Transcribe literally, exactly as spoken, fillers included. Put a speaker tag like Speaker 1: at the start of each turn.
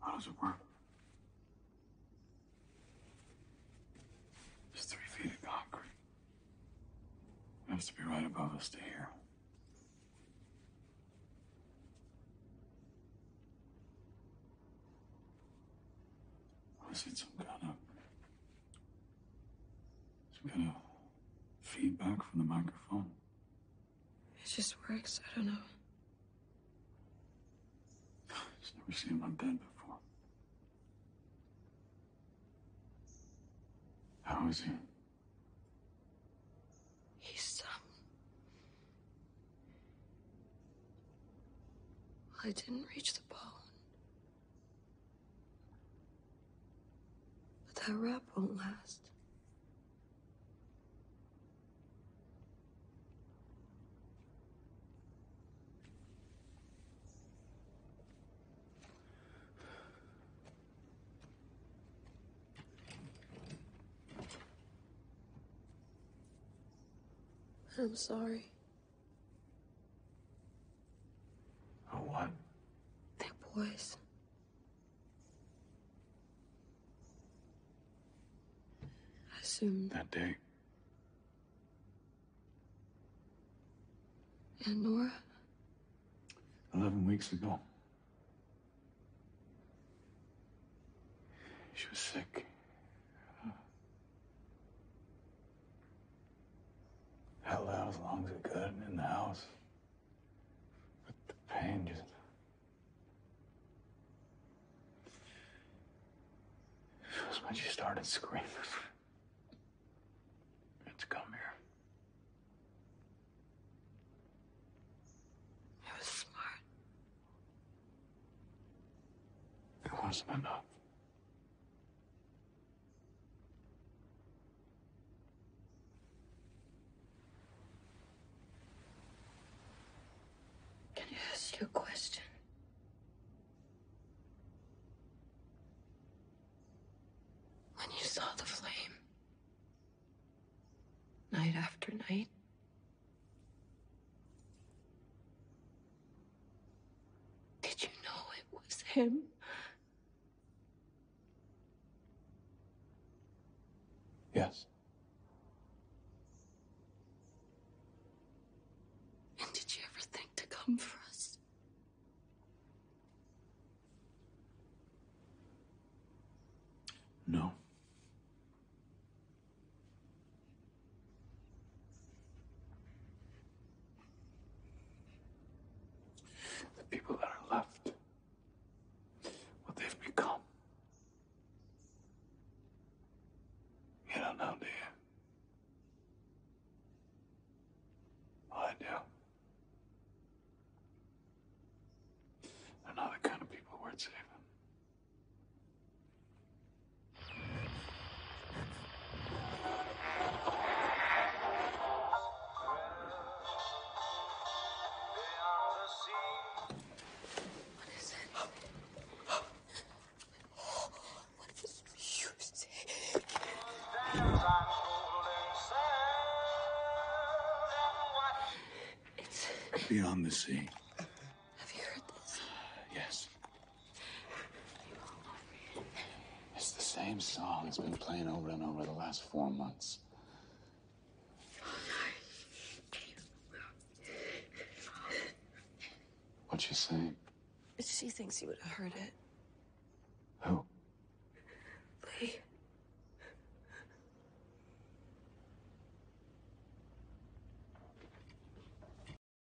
Speaker 1: How does it work? There's three feet of concrete. It has to be right above us to hear. Or is it some kind of some kind of feedback from the microphone?
Speaker 2: It just works. I don't know.
Speaker 1: Just never seen him on bed before. How is he?
Speaker 2: He's, um... Well, I didn't reach the bone. But that wrap won't last. I'm sorry.
Speaker 1: Oh, what?
Speaker 2: They're boys. I assumed.
Speaker 1: That day.
Speaker 2: And Nora?
Speaker 1: Eleven weeks ago. She was sick. Held out as long as it could in the house. But the pain just... It was when she started screaming. To come here.
Speaker 2: It was smart.
Speaker 1: It wasn't enough.
Speaker 2: Can I ask you a question? When you saw the flame, night after night, did you know it was him?
Speaker 1: Yes.
Speaker 2: And did you ever think to come for us?
Speaker 1: No. The people that are left, what they've become. You don't know, do you? Well, I do. They're not the kind of people worth saving.
Speaker 2: What is it? What is music? It's...
Speaker 1: Beyond the Sea.
Speaker 2: Have you heard this?
Speaker 1: Yes. It's the same song that's been playing over and over the last four months. What'd she say?
Speaker 2: She thinks you would have heard it.